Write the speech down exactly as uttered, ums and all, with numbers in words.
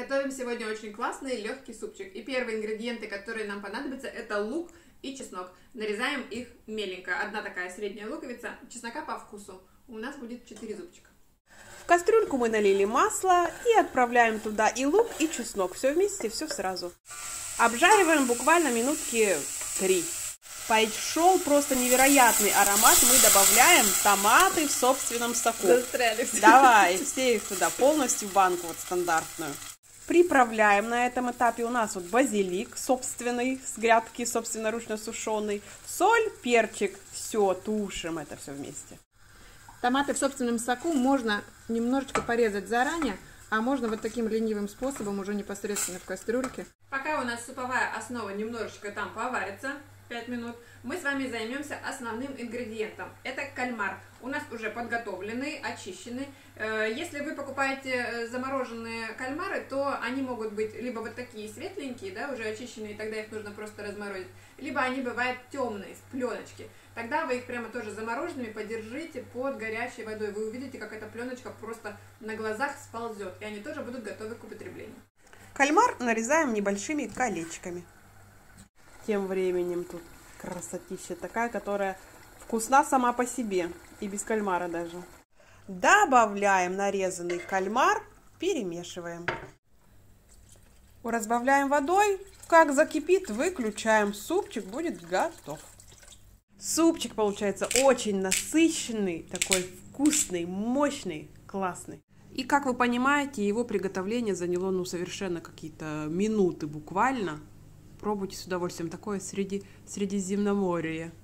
Готовим сегодня очень классный легкий супчик. И первые ингредиенты, которые нам понадобятся, это лук и чеснок. Нарезаем их меленько. Одна такая средняя луковица, чеснока по вкусу. У нас будет четыре зубчика. В кастрюльку мы налили масло и отправляем туда и лук, и чеснок. Все вместе, все сразу. Обжариваем буквально минутки три. Пошел просто невероятный аромат. Мы добавляем томаты в собственном соку. Застряли все. Давай, все их туда, полностью в банку вот стандартную. Приправляем на этом этапе. У нас вот базилик собственный, с грядки собственноручно сушеный. Соль, перчик. Все, тушим это все вместе. Томаты в собственном соку можно немножечко порезать заранее, а можно вот таким ленивым способом уже непосредственно в кастрюльке. Пока у нас суповая основа немножечко там поварится, пять минут, мы с вами займемся основным ингредиентом. Это кальмар. У нас уже подготовленный, очищенный. Если вы покупаете замороженные кальмары, то они могут быть либо вот такие светленькие, да, уже очищенные, тогда их нужно просто разморозить, либо они бывают темные, в пленочке. Тогда вы их прямо тоже замороженными подержите под горячей водой. Вы увидите, как эта пленочка просто на глазах сползет, и они тоже будут готовы к употреблению. Кальмар нарезаем небольшими колечками. Тем временем тут красотища такая, которая вкусна сама по себе, и без кальмара даже. Добавляем нарезанный кальмар, перемешиваем. Разбавляем водой, как закипит, выключаем. Супчик будет готов. Супчик получается очень насыщенный, такой вкусный, мощный, классный. И как вы понимаете, его приготовление заняло ну совершенно какие-то минуты буквально. Пробуйте с удовольствием, такое среди Средиземноморья.